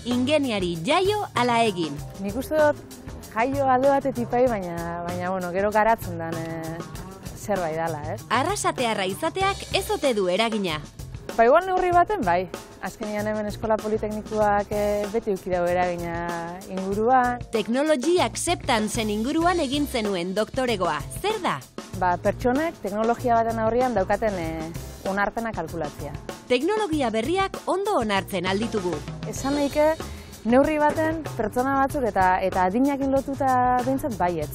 ingeniari jaio ala egin. Nik uste dut jaio alde batetik bai, baina bueno, gero garatzen den zerbait dela, ez? Arrasatearra izateak ez ote du eragina. Ba, igual neurri baten bai. Azkenean hemen eskola politeknikoak beti eduki dago eragina inguruan. Teknologi acceptanceen inguruan egin zenuen doktoregoa. Zer da? Ba, pertsonek teknologia baten aurrean daukaten onarpena kalkulatzea. Teknologia berriak ondo onartzen alditugu. Esan nahike, neurri baten pertsona batzuk eta adinakin lotuta behintzat baietz.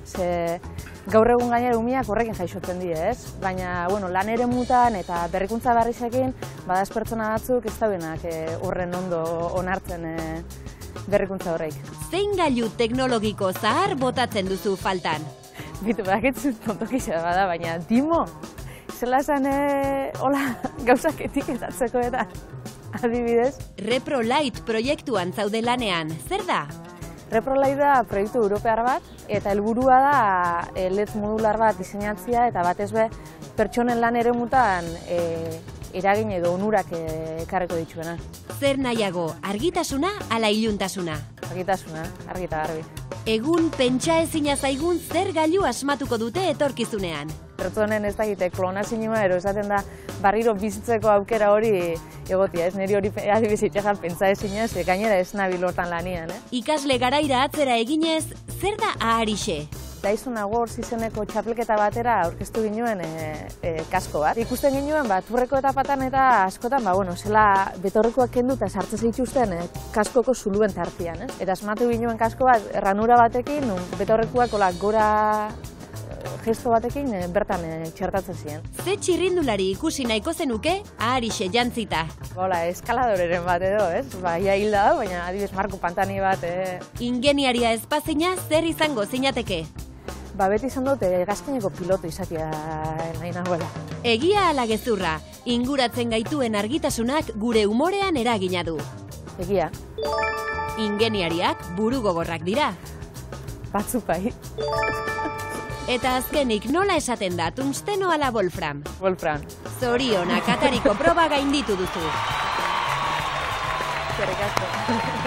Ze gaur egun gainera umiak horrekin jaixotzen die, ez? Baina, bueno, lan ere mutan eta berrikuntza barrizekin, badaz pertsona batzuk ez daudenak horren ondo onartzen berrikuntza horreik. Zein gailu teknologiko zahar botatzen duzu faltan? Bitu, badakitzut tontokixa bada, baina dimo, zela esan hola gauzak etiketatzeko eta adibidez. ReproLite proiektuan zaude lanean, zer da? ReproLite da proiektu europear bat, eta helburua da LED modular bat diseinatzea eta batez be pertsonen lan eremutan eragin edo onurak ekarriko dituena. Zer nahiago, argitasuna ala iluntasuna? Argitasuna, argi eta garbi. Egun pentsa ezina zaigun zer gailu asmatuko dute etorkizunean. Pertsonen ez dakite klonazioa ero esaten da barriro bizitzeko aukera hori egotia, ez niri hori adibidez itxasan pentsa ezina, gainera ez nabil hortan lanian. Ikasle garaira atzera eginez, zer da aharixe? Dyson Awards izeneko txapelketa batera aurkeztu ginuen kasko bat. Ikusten ginuen, turreko etapatan eta askotan, zela betorrekoak kendu eta sartzen zituzten kaskoko zuluen tartian. Eta asmatu ginuen kasko bat, ranura batekin, betorrekoak gora gesto batekin bertan txertatzen ziren. Ze txirrindulari ikusi nahiko zenuke, aharixe jantzita? Eskaladoreren bat edo, ez? Ia hilda da, baina adibidez Marko Pantani bat. Ingeniaria espazina zer izango zinateke? Beti izan dut hegazkineko piloto izatea nahi nagoela. Egia ala gezurra, inguratzen gaituen argitasunak gure umorean eragina du. Egia. Ingeniariak burugogorrak dira. Batzuk bai. Eta azkenik nola esaten da tungsteno ala wolfram? Wolfram. Zorionak atariko proba gainditu duzu. Eskerrik asko.